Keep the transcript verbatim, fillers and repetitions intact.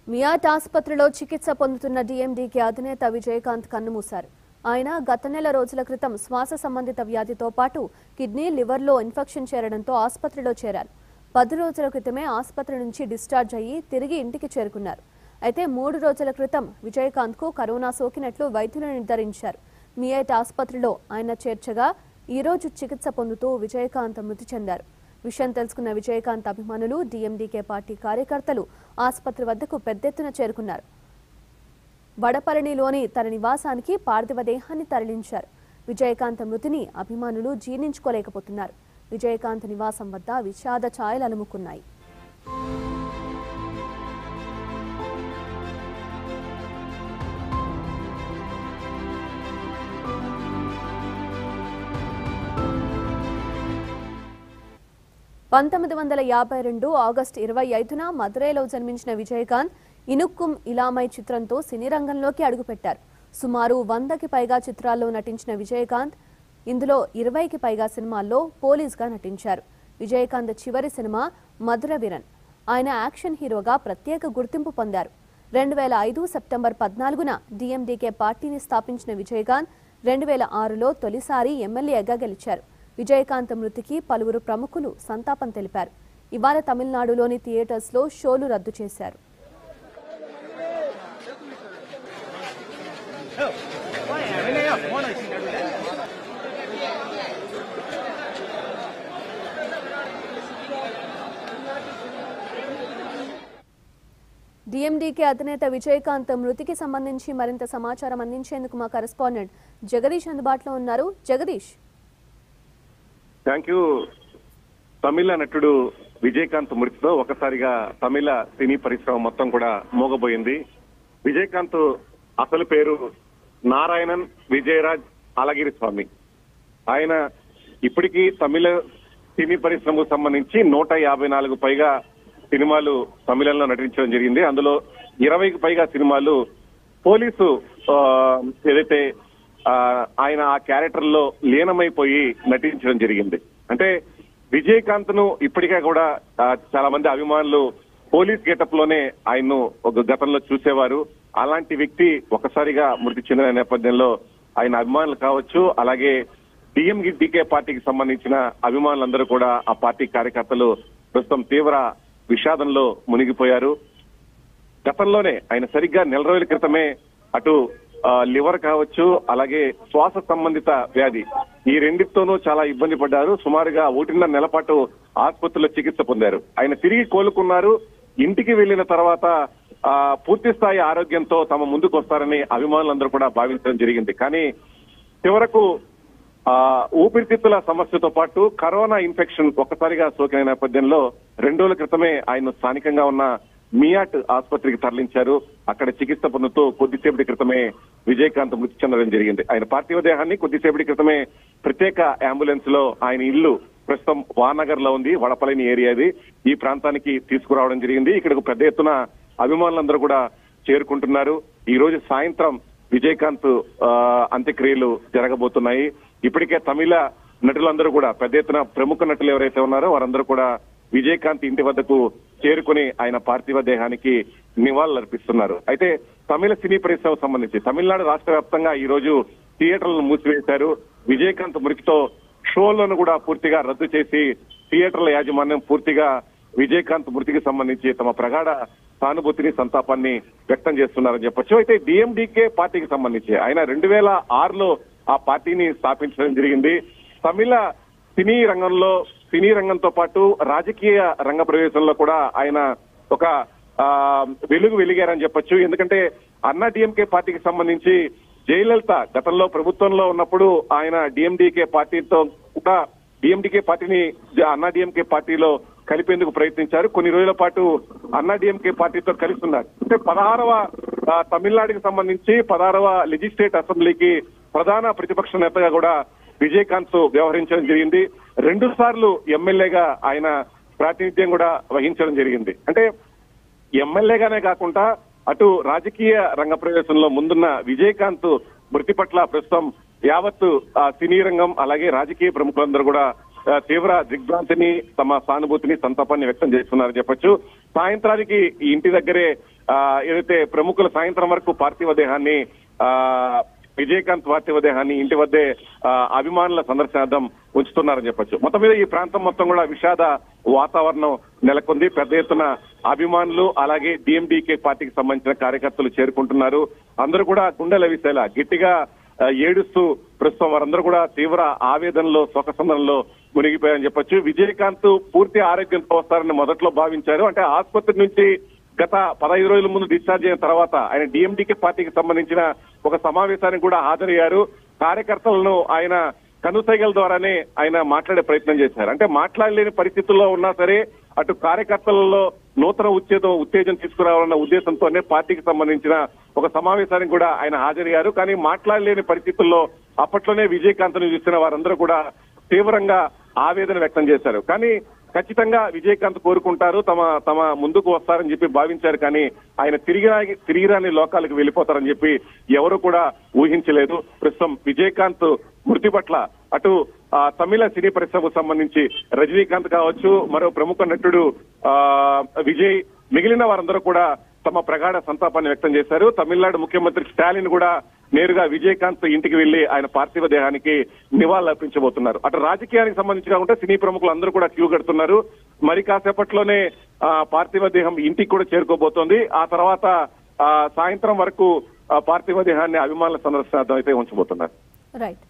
మియాట్ ఆసుపత్రిలో చికిత్స పొందుతున్న డీఎండీకే అధినేత విజయకాంత్ కన్నుమూశారు. ఆయన గత నెల రోజుల క్రితం శ్వాస సంబంధిత వ్యాధితో పాటు కిడ్నీ, లివర్లో ఇన్ఫెక్షన్ చేరడంతో ఆసుపత్రిలో చేరారు. పది రోజుల క్రితమే ఆసుపత్రి నుంచి డిశ్చార్జ్ అయ్యి తిరిగి ఇంటికి చేరుకున్నారు. అయితే మూడు రోజుల క్రితం విజయకాంత్కు కరోనా సోకినట్లు వైద్యులు నిర్ధారించారు. మియాట్ ఆసుపత్రిలో ఆయన చేర్చగా ఈ రోజు చికిత్స పొందుతూ విజయకాంత్ మృతి చెందారు. విషయం తెలుసుకున్న విజయకాంత్ అభిమానులు, డీఎండీకే పార్టీ కార్యకర్తలు ఆసుపత్రి వద్దకు పెద్ద ఎత్తున చేరుకున్నారు. వడపళనిలోని తన నివాసానికి పార్థివ దేహాన్ని తరలించారు. విజయకాంత్ మృతిని అభిమానులు జీర్ణించుకోలేకపోతున్నారు. విజయకాంత్ నివాసం వద్ద విషాద ఛాయలు అలుముకున్నాయి. పంతొమ్మిది వందల యాభై రెండు ఆగస్టు ఇరవై ఐదున మదురైలో జన్మించిన విజయకాంత్ ఇనుక్కుం ఇలామై చిత్రంతో సినీ రంగంలోకి అడుగుపెట్టారు. సుమారు వందకి పైగా చిత్రాల్లో నటించిన విజయకాంత్ ఇందులో ఇరవైకి పైగా సినిమాల్లో పోలీస్గా నటించారు. విజయకాంత్ చివరి సినిమా మధుర వీరన్. ఆయన యాక్షన్ హీరోగా ప్రత్యేక గుర్తింపు పొందారు. రెండు వేల ఐదు సెప్టెంబర్ పద్నాలుగున డీఎండీకే పార్టీని స్థాపించిన విజయకాంత్ రెండు వేల ఆరులో తొలిసారి ఎమ్మెల్యేగా గెలిచారు. విజయకాంత్ మృతికి పలువురు ప్రముఖులు సంతాపం తెలిపారు. ఇవాళ తమిళనాడులోని థియేటర్స్ లో షోలు రద్దు చేశారు. డీఎండీకే అధినేత విజయకాంత్ మృతికి సంబంధించి మరింత సమాచారం అందించేందుకు మా కరెస్పాండెంట్ జగదీష్ అందుబాటులో ఉన్నారు. Jagadish, thank you. తమిళ నటుడు విజయకాంత్ మృతితో ఒకసారిగా తమిళ సినీ పరిశ్రమ మొత్తం కూడా మోగబోయింది. విజయకాంత్ అసలు పేరు నారాయణన్ విజయరాజ్ అలగిరి స్వామి. ఆయన ఇప్పటికీ తమిళ సినీ పరిశ్రమకు సంబంధించి నూట యాభై నాలుగు పైగా సినిమాలు తమిళంలో నటించడం జరిగింది. అందులో ఇరవైకి పైగా సినిమాలు పోలీసు ఏదైతే ఆయన ఆ క్యారెక్టర్ లో లీనమైపోయి నటించడం జరిగింది. అంటే విజయకాంత్ ను ఇప్పటికే కూడా చాలా మంది అభిమానులు పోలీస్ గెటప్ లోనే ఆయన్ను ఒక గతంలో చూసేవారు. అలాంటి వ్యక్తి ఒకసారిగా మృతి చెందిన నేపథ్యంలో ఆయన అభిమానులు కావచ్చు, అలాగే డీఎండీకే పార్టీకి సంబంధించిన అభిమానులందరూ కూడా ఆ పార్టీ కార్యకర్తలు ప్రస్తుతం తీవ్ర విషాదంలో మునిగిపోయారు. గతంలోనే ఆయన సరిగ్గా నెల రోజుల క్రితమే అటు లివర్ కావచ్చు, అలాగే శ్వాస సంబంధిత వ్యాధి, ఈ రెండింటితోనూ చాలా ఇబ్బంది పడ్డారు. సుమారుగా ఒకటిన్నర నెల పాటు ఆసుపత్రిలో చికిత్స పొందారు. ఆయన తిరిగి కోలుకున్నారు. ఇంటికి వెళ్లిన తర్వాత ఆ పూర్తి స్థాయి ఆరోగ్యంతో తమ ముందుకు వస్తారని అభిమానులందరూ కూడా భావించడం జరిగింది. కానీ చివరకు ఆ ఊపిరితిత్తుల సమస్యతో పాటు కరోనా ఇన్ఫెక్షన్ ఒక్కసారిగా సోకిన నేపథ్యంలో రెండు రోజుల క్రితమే ఆయన స్థానికంగా ఉన్న మియాట్ ఆసుపత్రికి తరలించారు. అక్కడ చికిత్స పొందుతూ కొద్దిసేపటి క్రితమే విజయకాంత్ మృతి చెందడం జరిగింది. ఆయన పార్థివ దేహాన్ని కొద్దిసేపటి క్రితమే ప్రత్యేక అంబులెన్స్ లో ఆయన ఇల్లు ప్రస్తుతం వానగర్ లో ఉంది, వడపళని ఏరియాది, ఈ ప్రాంతానికి తీసుకురావడం జరిగింది. ఇక్కడకు పెద్ద ఎత్తున అభిమానులందరూ కూడా చేరుకుంటున్నారు. ఈ రోజు సాయంత్రం విజయకాంత్ అంత్యక్రియలు జరగబోతున్నాయి. ఇప్పటికే తమిళ నటులందరూ కూడా పెద్ద ఎత్తున ప్రముఖ నటులు ఎవరైతే ఉన్నారో వారందరూ కూడా విజయకాంత్ ఇంటి వద్దకు చేరుకుని ఆయన పార్థివ దేహానికి నివాళులు అర్పిస్తున్నారు. అయితే తమిళ సినీ పరిశ్రమకు సంబంధించి తమిళనాడు రాష్ట్ర వ్యాప్తంగా ఈ రోజు థియేటర్లను మూసివేశారు. విజయకాంత్ మృతితో షోలను కూడా పూర్తిగా రద్దు చేసి థియేటర్ల యాజమాన్యం పూర్తిగా విజయకాంత్ మృతికి సంబంధించి తమ ప్రగాఢ సానుభూతిని, సంతాపాన్ని వ్యక్తం చేస్తున్నారని చెప్పొచ్చు. అయితే డీఎండీకే పార్టీకి సంబంధించి ఆయన రెండు వేల ఆరులో ఆ పార్టీని స్థాపించడం జరిగింది. తమిళ సినీ రంగంలో సినీ రంగంతో పాటు రాజకీయ రంగ ప్రవేశంలో కూడా ఆయన ఒక వెలుగు వెలిగారని చెప్పొచ్చు. ఎందుకంటే అన్నా డీఎంకే పార్టీకి సంబంధించి జయలలిత గతంలో ప్రభుత్వంలో ఉన్నప్పుడు ఆయన డీఎండీకే పార్టీతో కూడా డీఎండీకే పార్టీని అన్నా డీఎంకే పార్టీలో కలిపేందుకు ప్రయత్నించారు. కొన్ని రోజుల పాటు అన్నా డీఎంకే పార్టీతో కలిసి ఉన్నారు. అంటే పదహారవ తమిళనాడుకి సంబంధించి పదహారవ లెజిస్లేటివ్ అసెంబ్లీకి ప్రధాన ప్రతిపక్ష నేతగా కూడా విజయకాంత్ వ్యవహరించడం జరిగింది. రెండు సార్లు ఎమ్మెల్యేగా ఆయన ప్రాతినిధ్యం కూడా వహించడం జరిగింది. అంటే ఎమ్మెల్యేగానే కాకుండా అటు రాజకీయ రంగ ప్రవేశంలో ముందున్న విజయకాంత్ మృతి పట్ల ప్రస్తుతం యావత్తు సినీ రంగం అలాగే రాజకీయ ప్రముఖులందరూ కూడా తీవ్ర దిగ్భ్రాంతిని, తమ సానుభూతిని, సంతాపాన్ని వ్యక్తం చేస్తున్నారని చెప్పొచ్చు. సాయంత్రానికి ఈ ఇంటి దగ్గరే ఏదైతే ప్రముఖుల సాయంత్రం వరకు పార్థివ దేహాన్ని ఆ విజయకాంత్ పార్థివ దేహాన్ని ఇంటి వద్దే అభిమానుల సందర్శనార్థం ఉంచుతున్నారని చెప్పొచ్చు. మొత్తం మీద ఈ ప్రాంతం మొత్తం కూడా విషాద వాతావరణం నెలకొంది. పెద్ద ఎత్తున అభిమానులు అలాగే డిఎండికే పార్టీకి సంబంధించిన కార్యకర్తలు చేరుకుంటున్నారు. అందరూ కూడా గుండెల విసేలా గట్టిగా ఏడుస్తూ ప్రస్తుతం వారందరూ కూడా తీవ్ర ఆవేదనలో, శోకసందనంలో మునిగిపోయారని చెప్పొచ్చు. విజయకాంత్ పూర్తి ఆరోగ్యంతో వస్తారని మొదట్లో భావించారు. అంటే ఆసుపత్రి నుంచి గత పదహైదు రోజుల ముందు డిశ్చార్జ్ అయిన తర్వాత ఆయన డిఎండికే పార్టీకి సంబంధించిన ఒక సమావేశానికి కూడా హాజరయ్యారు. కార్యకర్తలను ఆయన కనుసైగల ద్వారానే ఆయన మాట్లాడే ప్రయత్నం చేశారు. అంటే మాట్లాడలేని పరిస్థితుల్లో ఉన్నా సరే అటు కార్యకర్తలలో నూతన ఉత్తేజం ఉత్తేజం తీసుకురావాలన్న ఉద్దేశంతోనే పార్టీకి సంబంధించిన ఒక సమావేశానికి కూడా ఆయన హాజరయ్యారు. కానీ మాట్లాడలేని పరిస్థితుల్లో అప్పట్లోనే విజయకాంత్ను చూసిన వారందరూ కూడా తీవ్రంగా ఆవేదన వ్యక్తం చేశారు. కానీ ఖచ్చితంగా విజయకాంత్ కోరుకుంటారు, తమ తమ ముందుకు వస్తారని చెప్పి భావించారు. కానీ ఆయన తిరిగి తిరిగిరాని లోకాలకు వెళ్ళిపోతారని చెప్పి ఎవరు కూడా ఊహించలేదు. ప్రస్తుతం విజయకాంత్ మృతి పట్ల అటు తమిళ సినీ పరిశ్రమకు సంబంధించి రజనీకాంత్ కావచ్చు, మరో ప్రముఖ నటుడు ఆ విజయ్, మిగిలిన వారందరూ కూడా తమ ప్రగాఢ సంతాపాన్ని వ్యక్తం చేశారు. తమిళనాడు ముఖ్యమంత్రి స్టాలిన్ కూడా నేరుగా విజయకాంత్ ఇంటికి వెళ్లి ఆయన పార్థివ దేహానికి నివాళులు అర్పించబోతున్నారు. అటు రాజకీయానికి సంబంధించి కాకుండా సినీ ప్రముఖులు అందరూ కూడా క్యూ కడుతున్నారు. మరి కాసేపట్లోనే పార్థివ దేహం ఇంటికి కూడా చేరుకోబోతోంది. ఆ తర్వాత సాయంత్రం వరకు పార్థివ దేహాన్ని అభిమానుల సందర్శనార్థం అయితే ఉంచబోతున్నారు. రైట్.